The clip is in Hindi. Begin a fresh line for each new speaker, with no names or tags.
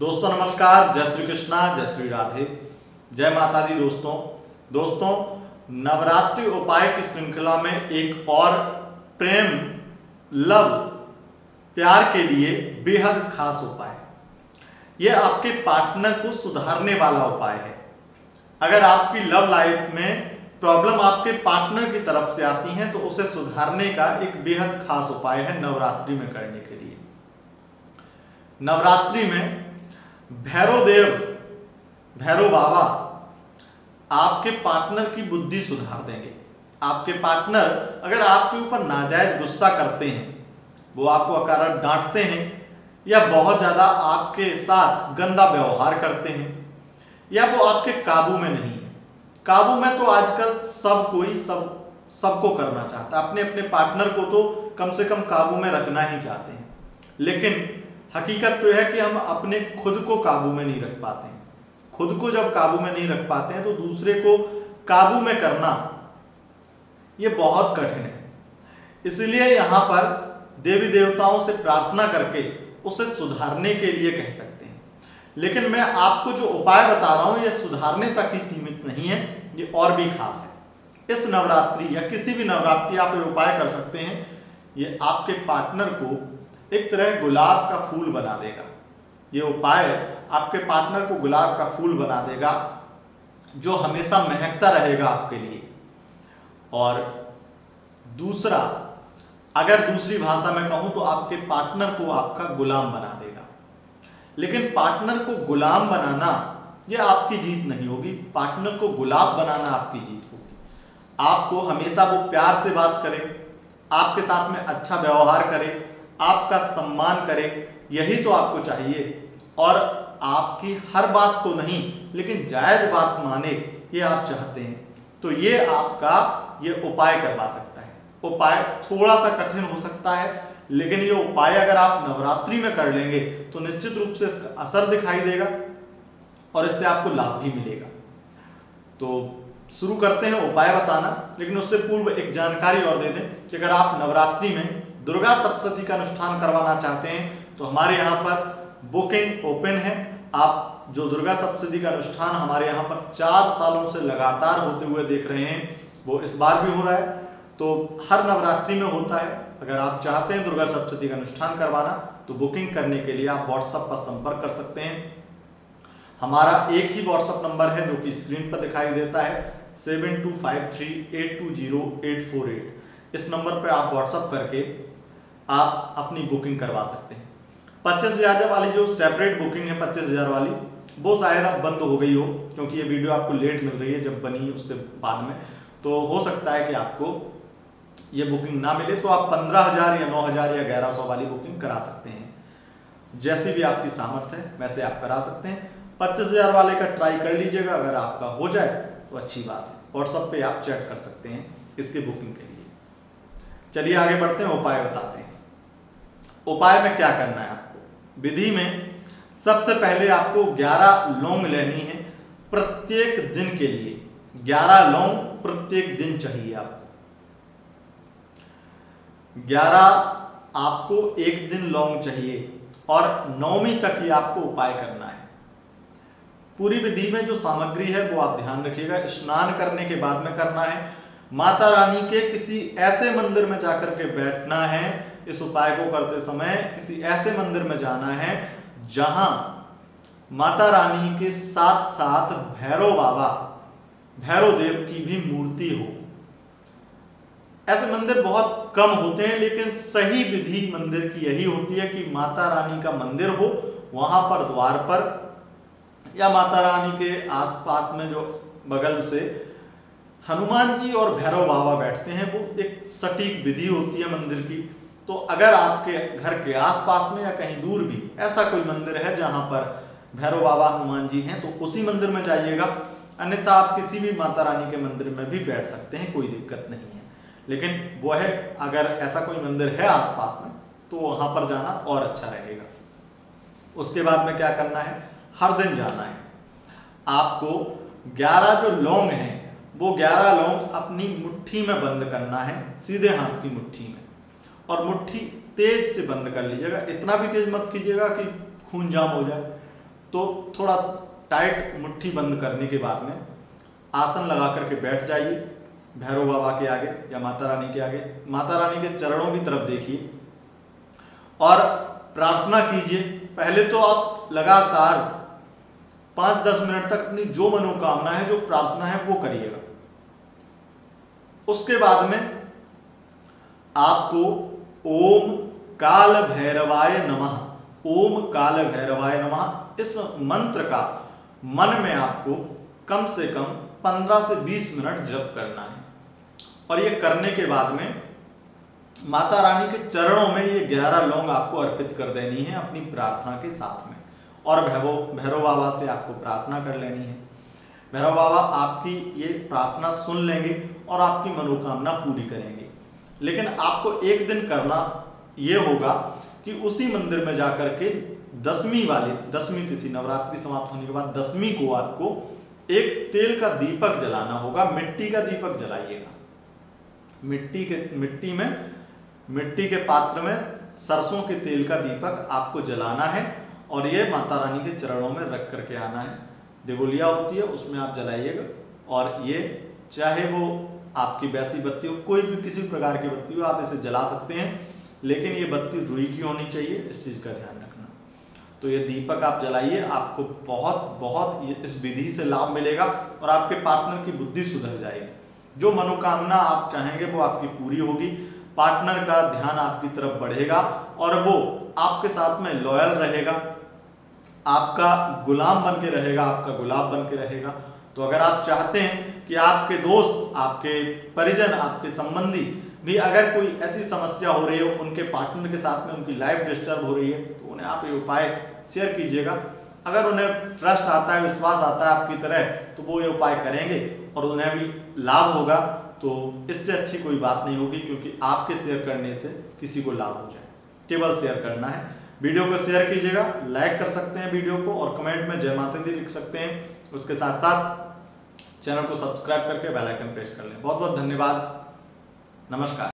दोस्तों नमस्कार, जय श्री कृष्णा, जय श्री राधे, जय माता दी। दोस्तों नवरात्रि उपाय की श्रृंखला में एक और प्रेम, लव, प्यार के लिए बेहद खास उपाय, यह आपके पार्टनर को सुधारने वाला उपाय है। अगर आपकी लव लाइफ में प्रॉब्लम आपके पार्टनर की तरफ से आती है तो उसे सुधारने का एक बेहद खास उपाय है नवरात्रि में करने के लिए। नवरात्रि में भैरव बाबा आपके पार्टनर की बुद्धि सुधार देंगे। आपके पार्टनर अगर आपके ऊपर नाजायज गुस्सा करते हैं, वो आपको अकारण डांटते हैं या बहुत ज्यादा आपके साथ गंदा व्यवहार करते हैं या वो आपके काबू में नहीं है। काबू में तो आजकल सबको करना चाहता है, अपने अपने पार्टनर को तो कम से कम काबू में रखना ही चाहते हैं, लेकिन हकीकत तो है कि हम अपने खुद को काबू में नहीं रख पाते हैं। खुद को जब काबू में नहीं रख पाते हैं तो दूसरे को काबू में करना ये बहुत कठिन है। इसलिए यहाँ पर देवी देवताओं से प्रार्थना करके उसे सुधारने के लिए कह सकते हैं। लेकिन मैं आपको जो उपाय बता रहा हूँ ये सुधारने तक ही सीमित नहीं है, ये और भी खास है। इस नवरात्रि या किसी भी नवरात्रि आप ये उपाय कर सकते हैं। ये आपके पार्टनर को एक तरह गुलाब का फूल बना देगा। ये उपाय आपके पार्टनर को गुलाब का फूल बना देगा जो हमेशा महकता रहेगा आपके लिए। और दूसरा, अगर दूसरी भाषा में कहूं तो आपके पार्टनर को आपका गुलाम बना देगा। लेकिन पार्टनर को गुलाम बनाना यह आपकी जीत नहीं होगी, पार्टनर को गुलाब बनाना आपकी जीत होगी। आपको हमेशा वो प्यार से बात करे, आपके साथ में अच्छा व्यवहार करे, आपका सम्मान करे, यही तो आपको चाहिए। और आपकी हर बात तो नहीं लेकिन जायज बात माने, ये आप चाहते हैं तो ये आपका ये उपाय करवा सकता है। उपाय थोड़ा सा कठिन हो सकता है, लेकिन ये उपाय अगर आप नवरात्रि में कर लेंगे तो निश्चित रूप से इसका असर दिखाई देगा और इससे आपको लाभ भी मिलेगा। तो शुरू करते हैं उपाय बताना, लेकिन उससे पूर्व एक जानकारी और दे दें कि अगर आप नवरात्रि में दुर्गा सप्तशती का अनुष्ठान करवाना चाहते हैं तो हमारे यहाँ पर बुकिंग ओपन है। आप जो दुर्गा सप्तशती का अनुष्ठान हमारे यहाँ पर 4 सालों से लगातार होते हुए देख रहे हैं, वो इस बार भी हो रहा है। तो हर नवरात्रि में होता है। अगर आप चाहते हैं दुर्गा सप्तशती का अनुष्ठान करवाना तो बुकिंग करने के लिए आप व्हाट्सएप पर संपर्क कर सकते हैं। हमारा एक ही व्हाट्सएप नंबर है जो कि स्क्रीन पर दिखाई देता है, 7253820848। इस नंबर पर आप व्हाट्सएप करके आप अपनी बुकिंग करवा सकते हैं। 25,000 वाली जो सेपरेट बुकिंग है 25,000 वाली, वो शायद अब बंद हो गई हो, क्योंकि ये वीडियो आपको लेट मिल रही है जब बनी उससे बाद में। तो हो सकता है कि आपको ये बुकिंग ना मिले, तो आप 15,000 या 9,000 या 1,100 वाली बुकिंग करा सकते हैं। जैसी भी आपकी सामर्थ्य है वैसे आप करा सकते हैं। 25,000 वाले का ट्राई कर लीजिएगा, अगर आपका हो जाए तो अच्छी बात है। व्हाट्सएप पे आप चैट कर सकते हैं इसके बुकिंग के लिए। चलिए आगे बढ़ते हैं, उपाय बताते हैं। उपाय में क्या करना है आपको। विधि में सबसे पहले आपको 11 लौंग लेनी है प्रत्येक दिन के लिए। 11 लौंग प्रत्येक दिन चाहिए आपको। 11 आपको एक दिन लौंग चाहिए और 9वीं तक ही आपको उपाय करना है। पूरी विधि में जो सामग्री है वो आप ध्यान रखिएगा। स्नान करने के बाद में करना है। माता रानी के किसी ऐसे मंदिर में जाकर के बैठना है। इस उपाय को करते समय किसी ऐसे मंदिर में जाना है जहां माता रानी के साथ साथ भैरव देव की भी मूर्ति हो। ऐसे मंदिर बहुत कम होते हैं, लेकिन सही विधि मंदिर की यही होती है कि माता रानी का मंदिर हो, वहां पर द्वार पर या माता रानी के आसपास में जो बगल से हनुमान जी और भैरव बाबा बैठते हैं, वो एक सटीक विधि होती है मंदिर की। तो अगर आपके घर के आसपास में या कहीं दूर भी ऐसा कोई मंदिर है जहां पर भैरव बाबा हनुमान जी हैं तो उसी मंदिर में जाइएगा। अन्यथा आप किसी भी माता रानी के मंदिर में भी बैठ सकते हैं, कोई दिक्कत नहीं है। लेकिन वो है, अगर ऐसा कोई मंदिर है आसपास में तो वहां पर जाना और अच्छा रहेगा। उसके बाद में क्या करना है, हर दिन जाना है। आपको 11 जो लौंग हैं वो 11 लौंग अपनी मुट्ठी में बंद करना है, सीधे हाथ की मुट्ठी में, और मुट्ठी तेज से बंद कर लीजिएगा। इतना भी तेज मत कीजिएगा कि खून जाम हो जाए, तो थोड़ा टाइट मुट्ठी बंद करने के बाद में आसन लगा करके बैठ जाइए भैरव बाबा के आगे या माता रानी के आगे। माता रानी के चरणों की तरफ देखिए और प्रार्थना कीजिए। पहले तो आप लगातार 5-10 मिनट तक अपनी जो मनोकामना है, जो प्रार्थना है वो करिएगा। उसके बाद में आपको ओम काल भैरवाय नमः, ओम काल भैरवाय नमः इस मंत्र का मन में आपको कम से कम 15 से 20 मिनट जप करना है। और ये करने के बाद में माता रानी के चरणों में ये 11 लौंग आपको अर्पित कर देनी है अपनी प्रार्थना के साथ में। और भैरव बाबा से आपको प्रार्थना कर लेनी है। भैरव बाबा आपकी ये प्रार्थना सुन लेंगे और आपकी मनोकामना पूरी करेंगे। लेकिन आपको एक दिन करना ये होगा कि उसी मंदिर में जाकर के दसवीं तिथि नवरात्रि समाप्त होने के बाद 10वीं को आपको एक तेल का दीपक जलाना होगा। मिट्टी का दीपक जलाइएगा। मिट्टी के पात्र में सरसों के तेल का दीपक आपको जलाना है और ये माता रानी के चरणों में रख करके आना है। देवोलिया होती है उसमें आप जलाइएगा। और ये चाहे वो आपकी वैसी बत्ती हो, कोई भी किसी प्रकार की बत्ती हो, आप इसे जला सकते हैं, लेकिन ये बत्ती रुई की होनी चाहिए, इस चीज़ का ध्यान रखना। तो ये दीपक आप जलाइए, आपको बहुत इस विधि से लाभ मिलेगा और आपके पार्टनर की बुद्धि सुधर जाएगी। जो मनोकामना आप चाहेंगे वो आपकी पूरी होगी। पार्टनर का ध्यान आपकी तरफ बढ़ेगा और वो आपके साथ में लॉयल रहेगा, आपका गुलाम बन के रहेगा, आपका गुलाब बन के रहेगा। तो अगर आप चाहते हैं कि आपके दोस्त, आपके परिजन, आपके संबंधी भी अगर कोई ऐसी समस्या हो रही हो, उनके पार्टनर के साथ में उनकी लाइफ डिस्टर्ब हो रही है, तो उन्हें आप ये उपाय शेयर कीजिएगा। अगर उन्हें ट्रस्ट आता है, विश्वास आता है आपकी तरह, तो वो ये उपाय करेंगे और उन्हें भी लाभ होगा। तो इससे अच्छी कोई बात नहीं होगी, क्योंकि आपके शेयर करने से किसी को लाभ हो जाए। केवल शेयर करना है। वीडियो को शेयर कीजिएगा, लाइक कर सकते हैं वीडियो को और कमेंट में जय माता दी लिख सकते हैं। उसके साथ साथ चैनल को सब्सक्राइब करके बेल आइकन प्रेस कर लें। बहुत बहुत धन्यवाद। नमस्कार।